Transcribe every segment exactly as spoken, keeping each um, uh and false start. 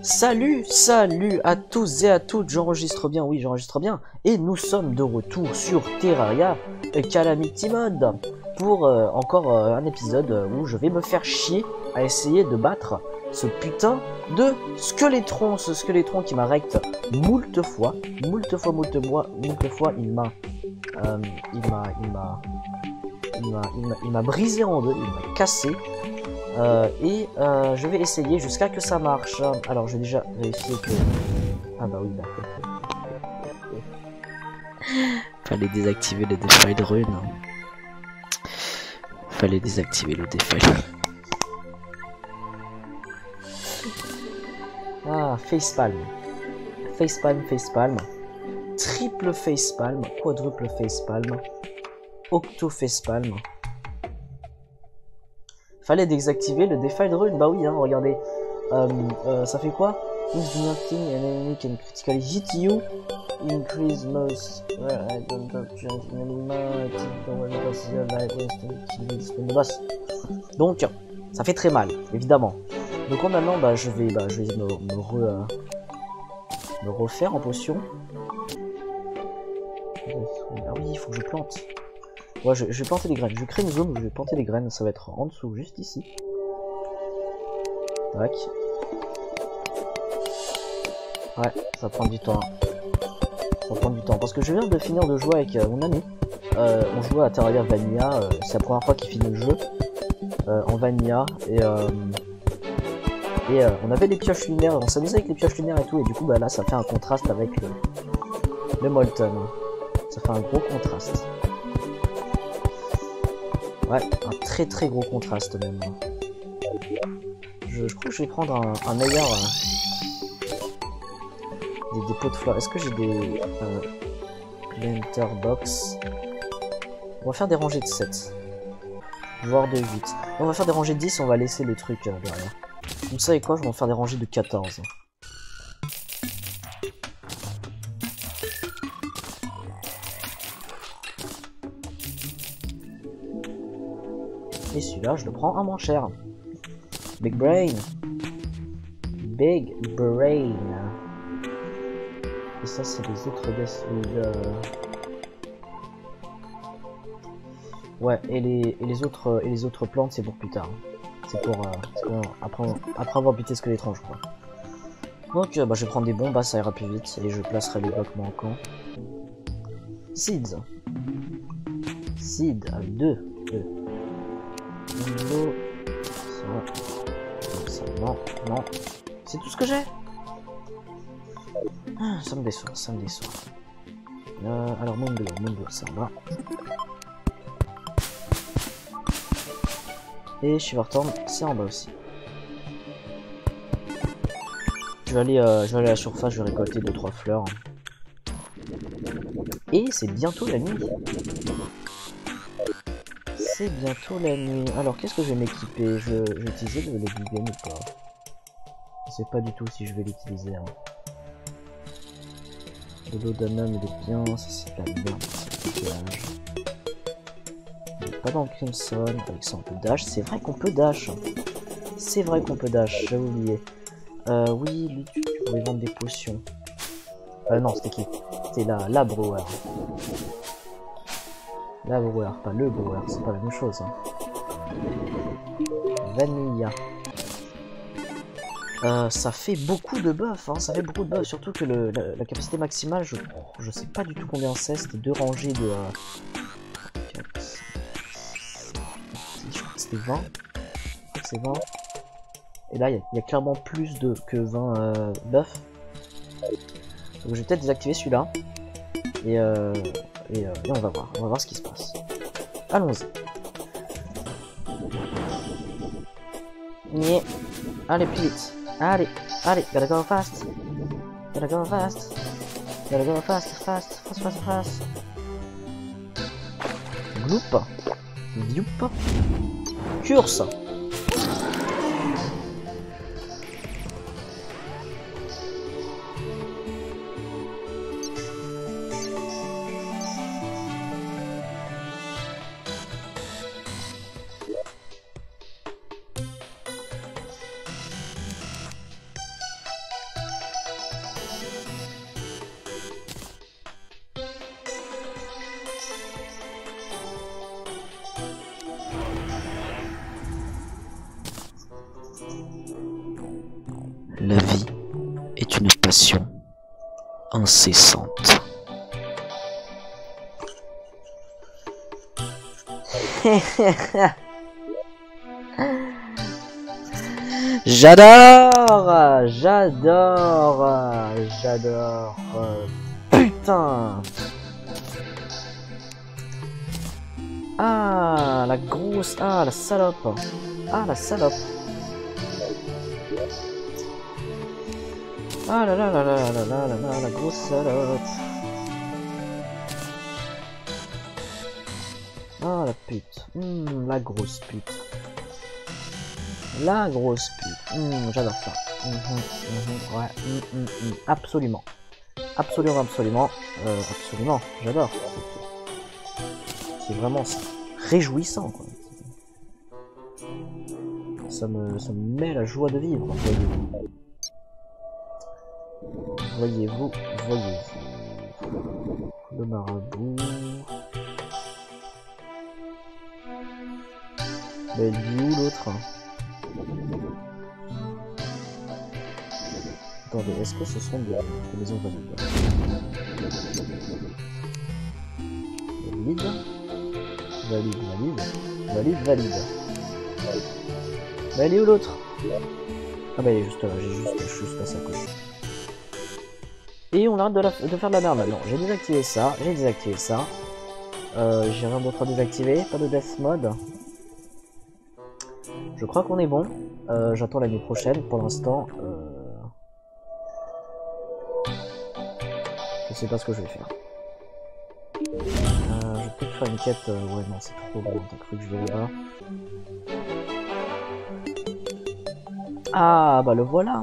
Salut, salut à tous et à toutes, j'enregistre bien, oui j'enregistre bien, et nous sommes de retour sur Terraria Calamity Mode pour euh, encore euh, un épisode où je vais me faire chier à essayer de battre ce putain de squeletron, ce squeletron qui m'a recte moult fois, moult fois, moult fois, moult fois, il m'a, euh, il m'a, il m'a, il m'a, il m'a, il m'a brisé en deux, il m'a cassé. Euh, et euh, je vais essayer jusqu'à que ça marche. Alors, je vais déjà vérifier que... Ah bah oui, bah... Fallait désactiver le Defile Rune. Fallait désactiver le Defile. Ah, facepalm. Facepalm, facepalm. Triple facepalm. Quadruple facepalm. Octo facepalm. Fallait désactiver le Defile Rune, bah oui, hein, regardez. Euh, euh, ça fait quoi? If nothing an enemy can critically hit you, increase most. Well, I don't have change in anymore. Donc, ça fait très mal, évidemment. Donc maintenant, bah, je vais, bah, je vais me, me, re, euh, me refaire en potion. Ah oui, il faut que je plante. Ouais, je, je vais planter des graines. Je vais créer une zone où je vais planter des graines. Ça va être en dessous, juste ici. Tac. Ouais, ça prend du temps. Ça prend du temps. Parce que je viens de finir de jouer avec euh, mon ami. Euh, on jouait à Terraria Vanilla. Euh, C'est la première fois qu'il finit le jeu. Euh, en Vanilla. Et, euh, et euh, on avait les pioches lunaires. On s'amusait avec les pioches lunaires et tout. Et du coup, bah là, ça fait un contraste avec le, le Molten. Ça fait un gros contraste. Ouais, un très très gros contraste même. Je, je crois que je vais prendre un, un meilleur... Euh, des, des pots de fleurs. Est-ce que j'ai des... Euh, planter box? On va faire des rangées de sept. Voire de huit. On va faire des rangées de dix, on va laisser le truc euh, derrière. Vous savez quoi, je vais en faire des rangées de quatorze. Et celui-là, je le prends à moins cher. Big Brain. Big Brain. Et ça, c'est les autres... Euh... Ouais, et les, et les autres et les autres plantes, c'est pour plus tard. C'est pour... Euh, pour après, après avoir buté Squeletron, je crois. Donc, euh, bah, je vais prendre des bombes, bah, ça ira plus vite. Et je placerai les blocs manquants. Seeds. Seed à deux. Ça, ça, non, non. C'est tout ce que j'ai. Ah, ça me déçoit, ça me déçoit. Euh, alors, Mondo, Mondo, ça va. Et Shivertorn, c'est en bas aussi. Je vais aller, euh, je vais aller à la surface, je vais récolter deux trois fleurs. Et c'est bientôt la nuit. C'est bientôt la nuit. Alors, qu'est-ce que je vais m'équiper? Je, je vais utiliser le Levigan ou pas? Je sais pas du tout si je vais l'utiliser. Hein. De l'Odanum, il est bien. Ça, c'est de la merde. Il est pas dans le Crimson. Avec ça, on peut dash. C'est vrai qu'on peut dash. C'est vrai qu'on peut dash. J'avais oublié. Euh, oui, lui, tu pourrais vendre des potions. Euh, non, c'était qui? C'était la, la brewer. La brewer, pas le brewer, c'est pas la même chose. Hein. Vanilla. Euh, ça fait beaucoup de buff, hein, ça fait beaucoup de buff, surtout que le, la, la capacité maximale, je, je sais pas du tout combien c'est, c'était deux rangées de... Euh, quatre, six, je crois que c'était vingt. Je crois que c'est vingt. Et là, il y, y a clairement plus de que vingt euh, buff. Donc je vais peut-être désactiver celui-là. Et euh... Et, euh, et on va voir, on va voir ce qui se passe. Allons-y. Yeah. Allez, plus vite. Allez, allez, gotta go fast. Gotta go fast. Gotta go fast, fast, fast, fast, fast. Gloop. Youp. Curse. passion incessante. J'adore, j'adore, j'adore. Putain. Ah, la grosse, ah, la salope. Ah, la salope. Ah là là là là là là là là, la grosse salope. Ah, la pute. Mmh, la grosse pute. La grosse pute. Mmh, j'adore ça. Mmh, mmh, ouais, mmh, mmh, mmh. Absolument. Absolument, absolument. Euh, absolument, j'adore. C'est vraiment réjouissant, quoi. Ça me, ça me met la joie de vivre, voyez-vous. Voyez-vous, voyez-vous. Le marabout. Mais elle vit où l'autre? Attendez, est-ce que ce sont des, des maisons valides? Valide. Valide, valide. Valide, valide. Bah elle est où l'autre? Ah bah elle est juste là, j'ai juste, je suis juste passé à côté. Et on arrête de, la, de faire de la merde maintenant. J'ai désactivé ça, j'ai désactivé ça. Euh, j'ai rien d'autre à désactiver, pas de death mode. Je crois qu'on est bon. Euh, J'attends l'année prochaine. Pour l'instant, euh... je sais pas ce que je vais faire. Euh, je vais peut-être faire une quête. Euh... Ouais, non, c'est trop gros. T'as cru que je vais là-bas? Ah, bah le voilà.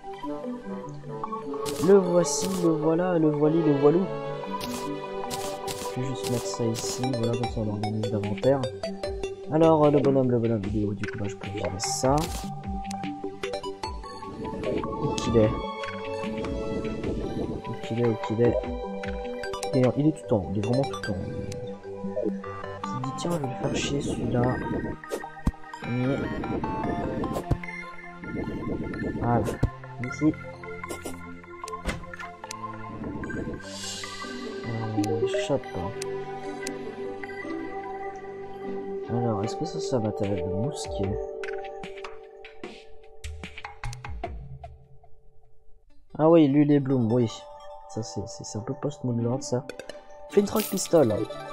Le voici, le voilà, le voili, le voilou. Je vais juste mettre ça ici. Voilà, comme ça on organise l'inventaire. Alors, le bonhomme, le bonhomme, il est où? Du coup, là, je peux virer ça. Où qu'il est? Où qu'il est? Où qu'il est? Et il est tout en haut, il est vraiment tout en haut. Il dit, tiens, je vais le faire chier celui-là. Voilà. Ici. Euh, chope. Alors, est-ce que ça, c'est un matériel de mousquet? Ah oui, l'huile et bloom, oui. Ça, c'est un peu post-modulante, ça. Flintrock Pistol.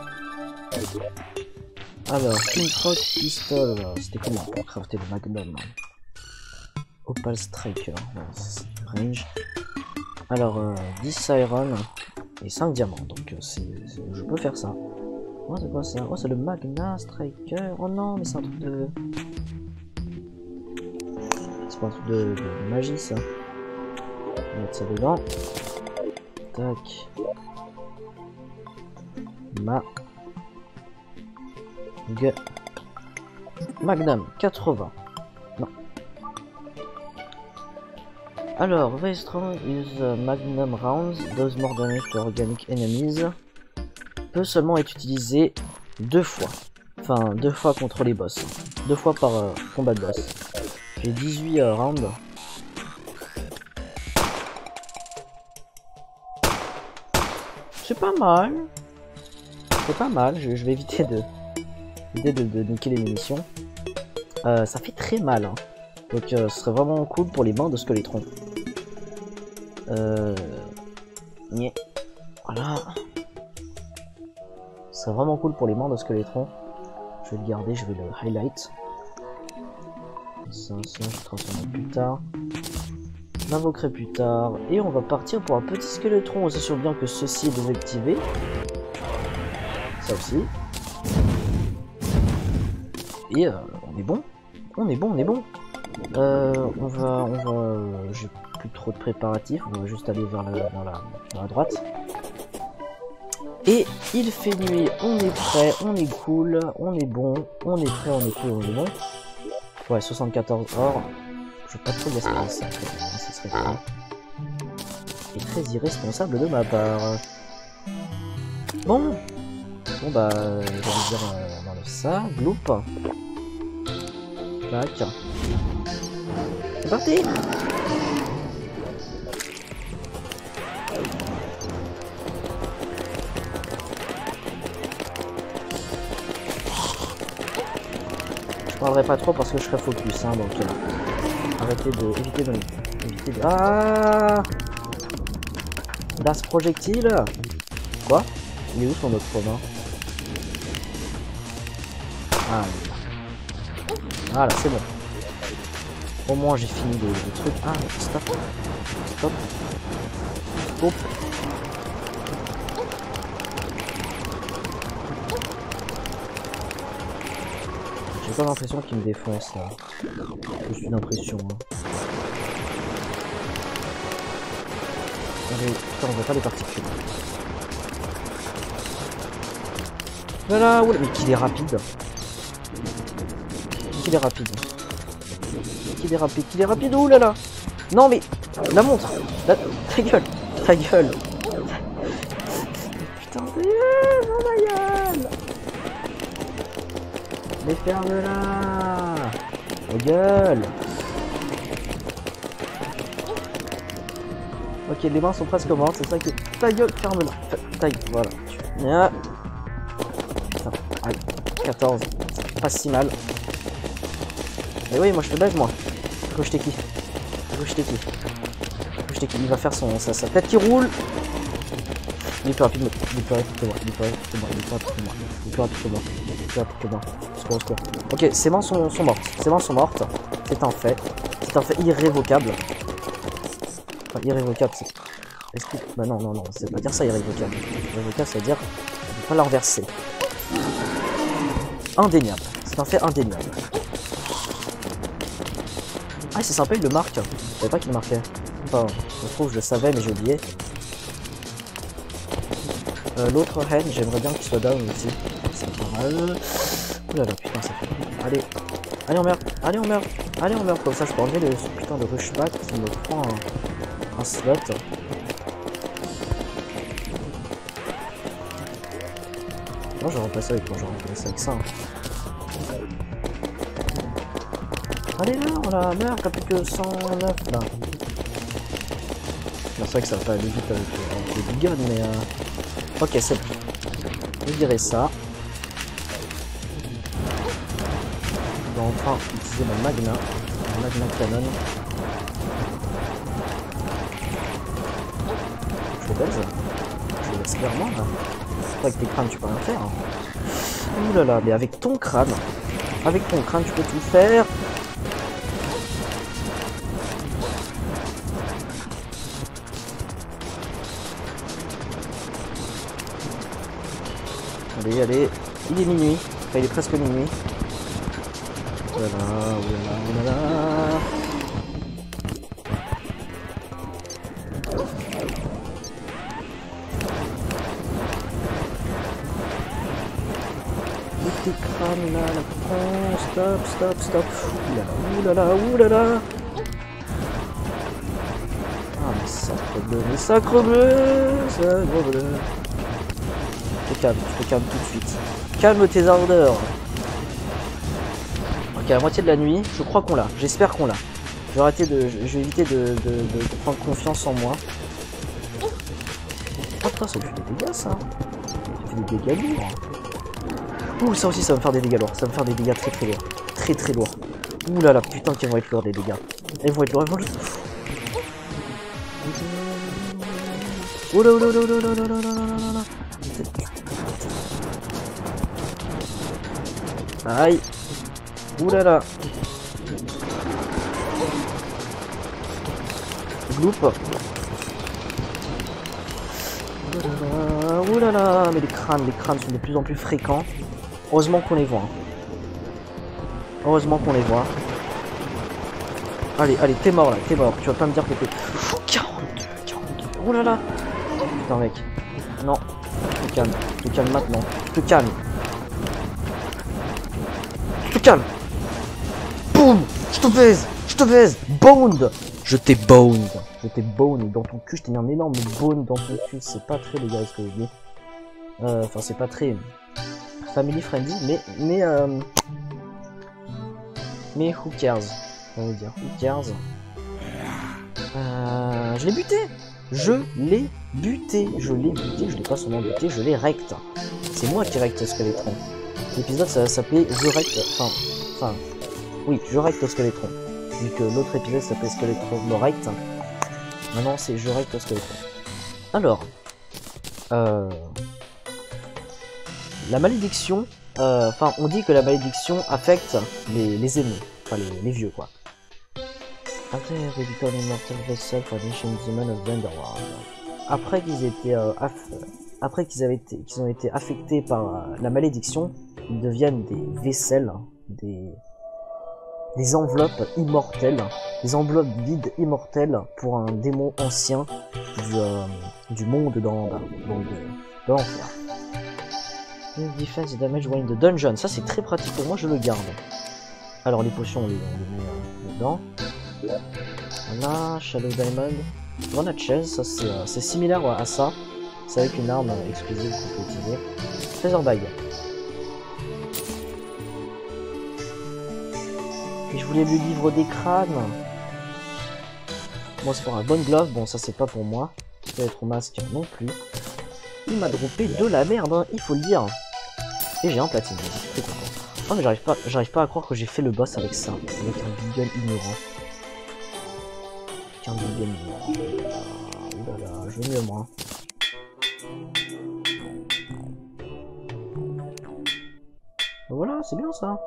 Alors, Flintrock Pistol. C'était comment pour crafter le Magnum? Opal Striker. Voilà, c'est range. Alors, euh, dix iron et cinq diamants. Donc, c'est je peux faire ça. Oh, c'est quoi ça? Oh, c'est le Magna Striker. Oh non, mais c'est un truc de... C'est pas un truc de, de magie, ça. On va mettre ça dedans. Tac. Ma... G... Magnum, quatre-vingts. Non. Alors, very strong is Magnum rounds, does more damage to organic enemies. Peut seulement être utilisé deux fois. Enfin, deux fois contre les boss. Deux fois par euh, combat de boss. J'ai dix-huit euh, rounds. C'est pas mal. C'est pas mal. Je, je vais éviter de, éviter de, de niquer les munitions. Euh, ça fait très mal. Hein. Donc, euh, ce serait vraiment cool pour les mains de Skeletron. Euh... Yeah. Voilà. Ce serait vraiment cool pour les mains de Skeletron. Je vais le garder, je vais le highlight. Ça, ça, je transforme plus tard. Je l'invoquerai plus tard. Et on va partir pour un petit Skeletron. On s'assure bien que ceci est désactivé. Ça aussi. Et euh, on est bon. On est bon, on est bon. Euh, on va... on va euh, j'ai plus trop de préparatifs. On va juste aller vers la, vers la, vers la droite. Et il fait nuit, on est prêt, on est cool, on est bon, on est prêt, on est cool, on est bon. Ouais, soixante-quatorze or. Je veux pas trop gaspiller ça, ce serait très... Et très irresponsable de ma part. Bon. Bon bah, je vais dire euh, dans le ça, gloop. Tac. C'est parti. parlerai pas trop parce que je serai focus, hein, donc euh, arrêtez de... évitez de... évitez de... Ah Das projectile. Quoi? Il est où son autre Romain? Ah, voilà, c'est bon. Au moins j'ai fini le, le truc. Ah, stop. Stop. Stop. J'ai pas l'impression qu'il me défonce là. Juste une impression. Hein. Allez, putain, on voit pas les particules. Voilà, oula, mais qu'il est rapide. Qu'il est rapide. Qu'il est rapide, qu'il est rapide, oulala. Non mais, la montre. La... Ta gueule, ta gueule. Putain, ta gueule, ta gueule. Mais ferme-la. Ta gueule. Ok, les mains sont presque mortes, c'est ça que... Ta gueule, ferme-la. Ta gueule, voilà. Ah. Putain, allez, quatorze. Pas si mal. Mais oui, moi je te baise, moi. Faut que je t'équipe. Faut que je t'équipe. Faut que je t'équipe. Il va faire son, sa, sa tête qui roule. Il est plus rapide, il est plus rapide que moi. Il est plus rapide que moi. Il est plus rapide que moi. Il est plus rapide que moi. Il est plus rapide que moi. Score, score. Ok, ses mains sont, sont mortes. Ses mains sont mortes. C'est un fait. C'est un fait irrévocable. Enfin, irrévocable, c'est... Est-ce que... Bah non, non, non, c'est pas dire ça irrévocable. Irrévocable, ça veut dire... On peut pas la reverser. Indéniable. C'est un fait indéniable. Ah, c'est sympa, il le marque. Je savais pas qu'il marquait. Enfin, je trouve, je le savais, mais j'ai oublié. Euh, L'autre haine, j'aimerais bien qu'il soit down aussi. C'est pas mal. Oulala, putain, ça fait... Allez. Allez, on meurt. Allez, on meurt. Allez, on meurt. Comme ça, je peux enlever le ce putain de rushback qui me prend un, un slot. Non, je vais remplacer avec quoi? Je vais remplacer avec ça. Allez là, on la meurt, t'as plus que cent neuf là. C'est vrai que ça va pas aller vite avec, avec les dégâts, mais euh... ok, c'est bon. Je dirais ça. Je vais enfin utiliser mon magna, mon magna canon. Je baise. Je laisse clairement là. C'est pas avec tes crânes tu peux rien faire. Hein. Ouh là là, mais avec ton crâne. Avec ton crâne tu peux tout faire. Allez, allez, il est minuit, enfin il est presque minuit. Voilà, voilà, voilà. Les petits crânes là, la France, stop, stop, stop. Oulala, oulala, oulala. Ah mais sacre bleu, mais sacre bleu, sacre bleu. Je te calme, je te calme tout de suite. Calme tes ardeurs. Ok, à la moitié de la nuit, je crois qu'on l'a. J'espère qu'on l'a. Je vais arrêter de. Je vais éviter de, de, de prendre confiance en moi. Oh putain, ça me fait des dégâts ça. Ça fait des dégâts lourds. Ouh, ça aussi ça va me faire des dégâts lourds. Ça va me faire des dégâts très très lourds. Très très lourds. Ouh là là, putain qu'ils vont être lourds des dégâts. Ils vont être lourds, ils vont être lourds. Oh là là là là là là là là là là. Aïe. Oulala. Gloup. Oulala. Oulala. Mais les crânes, les crânes sont de plus en plus fréquents. Heureusement qu'on les voit. Heureusement qu'on les voit. Allez, allez, t'es mort là, t'es mort. Tu vas pas me dire que t'es... quarante-deux, quarante-deux. Oulala. Putain mec. Non. Je te calme. Je te calme maintenant. Je te calme. Je te calme. Boum. Je te baise. Je te baise. Boned. Je t'ai boned. Je t'ai boned dans ton cul. Je t'ai mis un énorme bone dans ton cul. C'est pas très légal ce que je dis. Euh, enfin, c'est pas très family friendly, mais mais euh, mais who cares, on va dire. Who cares. Euh, je l'ai buté. Je l'ai buté. Je l'ai buté. Je l'ai pas seulement buté. Je l'ai recte. C'est moi qui recte Skeletron. L'épisode ça s'appelait The Rect. Enfin, Enfin, oui, je règle au Skeletron. Vu que l'autre épisode s'appelait Skeletron no Right. Maintenant, c'est je règle au Skeletron. Alors, euh, la malédiction, enfin, euh, on dit que la malédiction affecte les, les aînés, enfin les, les vieux, quoi. Après qu'ils étaient, euh, après qu'ils avaient été, qu'ils ont été affectés par euh, la malédiction, ils deviennent des vaisselles, des, des enveloppes immortelles, des enveloppes vides immortelles pour un démon ancien du, euh, du monde d'en bas, donc de, de l'enfer. Defense damage when the dungeon, ça c'est très pratique pour moi, je le garde. Alors les potions on les, on les met euh, dedans. Voilà, Shadow Diamond. Grenade Chase, ça c'est euh, similaire à ça. C'est avec une arme euh, exclusive qu'on peut utiliser. Treasure Bag. Et je voulais le livre des crânes. Bon, c'est pour un bonne glove, bon ça c'est pas pour moi. Peut-être au masque non plus. Il m'a droppé de la merde, hein, il faut le dire. Et j'ai un platine, je suis très content. Oh mais j'arrive pas, j'arrive pas à croire que j'ai fait le boss avec ça, avec un beagle ignorant. Avec un beagle ignorant. Oh là là, je veux mieux moi. Voilà, c'est bien ça.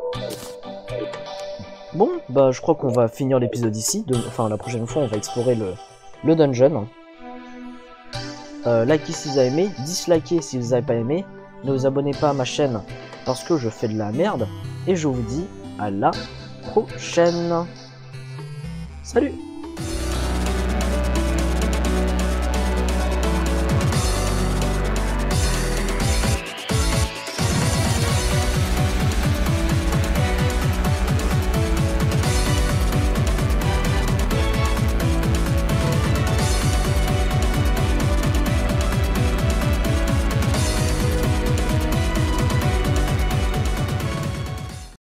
Bon, bah je crois qu'on va finir l'épisode ici. De... Enfin, la prochaine fois, on va explorer le, le dungeon. Euh, likez si vous avez aimé, dislikez si vous n'avez pas aimé. Ne vous abonnez pas à ma chaîne parce que je fais de la merde. Et je vous dis à la prochaine. Salut!